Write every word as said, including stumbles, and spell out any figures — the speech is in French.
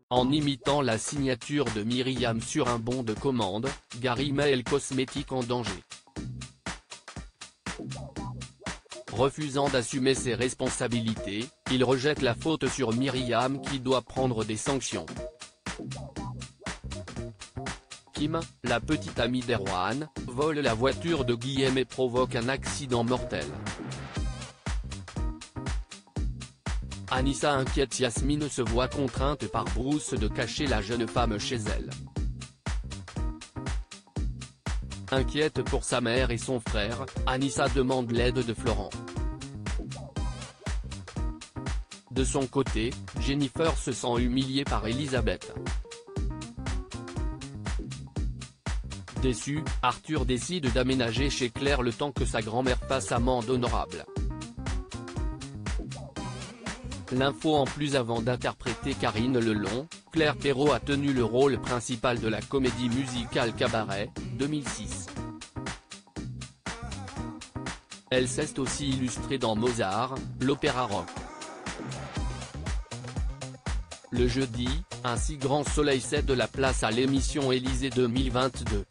En imitant la signature de Myriam sur un bon de commande, Gary met le cosmétique en danger. Refusant d'assumer ses responsabilités, il rejette la faute sur Myriam qui doit prendre des sanctions. Kim, la petite amie d'Erwan, vole la voiture de Guillaume et provoque un accident mortel. Anissa inquiète Yasmine se voit contrainte par Bruce de cacher la jeune femme chez elle. Inquiète pour sa mère et son frère, Anissa demande l'aide de Florent. De son côté, Jennifer se sent humiliée par Elisabeth. Déçu, Arthur décide d'aménager chez Claire le temps que sa grand-mère fasse amende honorable. L'info en plus avant d'interpréter Karine Lelon, Claire Perrault a tenu le rôle principal de la comédie musicale Cabaret, deux mille six. Elle s'est aussi illustrée dans Mozart, l'opéra rock. Le jeudi, un si grand soleil cède la place à l'émission Élysée deux mille vingt-deux.